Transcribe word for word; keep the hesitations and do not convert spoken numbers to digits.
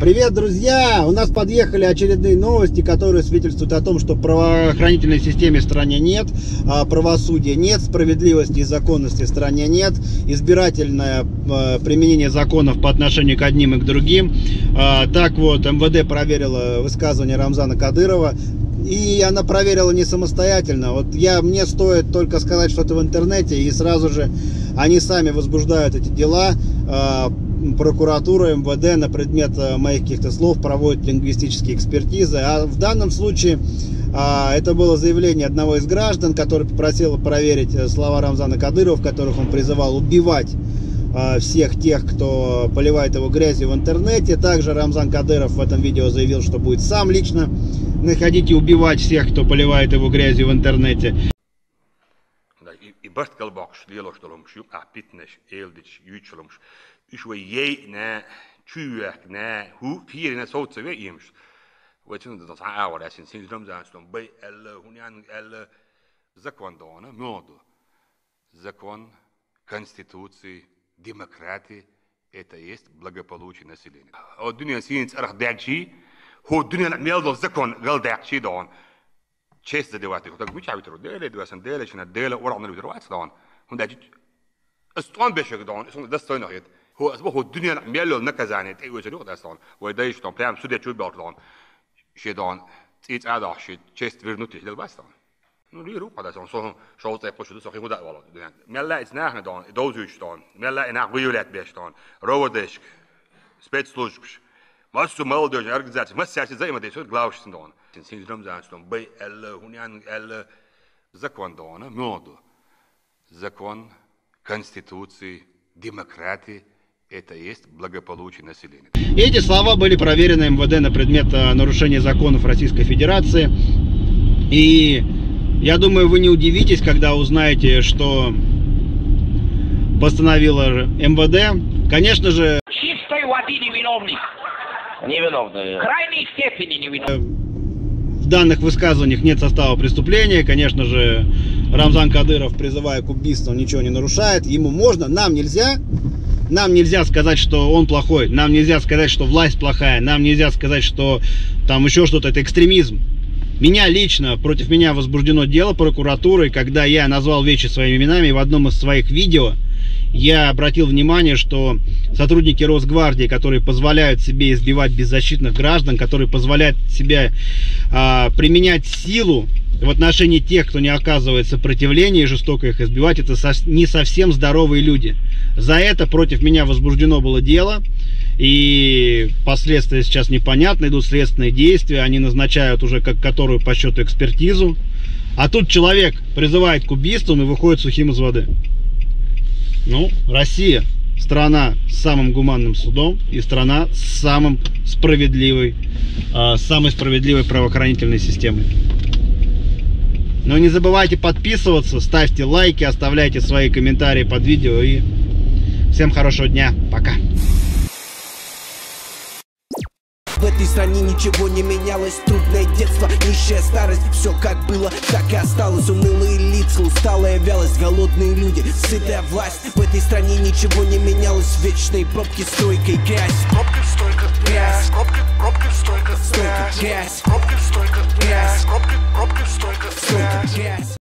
Привет, друзья! У нас подъехали очередные новости, которые свидетельствуют о том, что в правоохранительной системе в стране нет, правосудия нет, справедливости и законности в стране нет, избирательное применение законов по отношению к одним и к другим. Так вот, эм вэ дэ проверила высказывание Рамзана Кадырова, и она проверила не самостоятельно. Вот я, мне стоит только сказать что-то в интернете, и сразу же они сами возбуждают эти дела. Прокуратура, эм вэ дэ на предмет моих каких-то слов проводит лингвистические экспертизы. А в данном случае а, это было заявление одного из граждан, который попросил проверить слова Рамзана Кадырова, в которых он призывал убивать а, всех тех, кто поливает его грязью в интернете. Также Рамзан Кадыров в этом видео заявил, что будет сам лично находить и убивать всех, кто поливает его грязью в интернете. Is we je na tuurlijk na hoe hier in het zout te weten is. Wat je dat aan ouder dat in sinds Ramzan stond bij elle hunian elle закон дона моду. Закон, конституции, демократии это есть благополучие населения. А дуния синц архдачи, хо дуния мелдо закон галдачи дон. Честь задевать их. Так мы чавит роделе, двадцать деле, чина деле, уравнили видровать дон. Он дачи استون بشك دون اسمه ده استون هيت هو اسمه الدنيا ميلو نكزاني تي وجه ده استون ويدايش دون بلام سوديا شو بيرد دون شي دون تيت عاد شي تشست فيرنوتي ده بس دون نو ليرو قد استون سو شو تاي قشو ده سو خيمو ده والله ميلا اسناخنا دون دوزوش دون ميلا انا غيولات بيش دون رودش спецслужбш масу молодежь организация мас сяси زي ما ده شو главш دون سين رمضان استون بي ال هونيان ال закон дона моду закон Конституции, демократии это есть благополучие населения. Эти слова были проверены эм вэ дэ на предмет нарушения законов Российской Федерации. И я думаю, вы не удивитесь, когда узнаете, что постановила эм вэ дэ. Конечно же, чистой воды невиновный. Невиновный. В крайней степени невиновный. В данных высказываниях нет состава преступления. Конечно же, Рамзан Кадыров, призывая к убийству, ничего не нарушает. Ему можно, нам нельзя. Нам нельзя сказать, что он плохой. Нам нельзя сказать, что власть плохая. Нам нельзя сказать, что там еще что-то. Это экстремизм. Меня лично, против меня возбуждено дело прокуратурой, когда я назвал вещи своими именами. В одном из своих видео я обратил внимание, что сотрудники Росгвардии, которые позволяют себе избивать беззащитных граждан, которые позволяют себе а, применять силу в отношении тех, кто не оказывает сопротивления и жестоко их избивать, это со, не совсем здоровые люди. За это против меня возбуждено было дело, и последствия сейчас непонятны, идут следственные действия, они назначают уже как которую по счету экспертизу, а тут человек призывает к убийствам и выходит сухим из воды. Ну, Россия страна с самым гуманным судом и страна с самым справедливой, э, самой справедливой правоохранительной системой. Но не забывайте подписываться, ставьте лайки, оставляйте свои комментарии под видео и всем хорошего дня. Пока. В этой стране ничего не менялось, трудное детство, нищая старость. Все как было, так и осталось. Унылые лица, усталая вялость, голодные люди, сытая власть. В этой стране ничего не менялось, вечные пробки, стройка и грязь. Пробки, стойка, грязь. Пробки, пробки, стойка, стойка, грязь. Пробки, стойка, грязь. Пробки, пробки, стойка, стойка, грязь.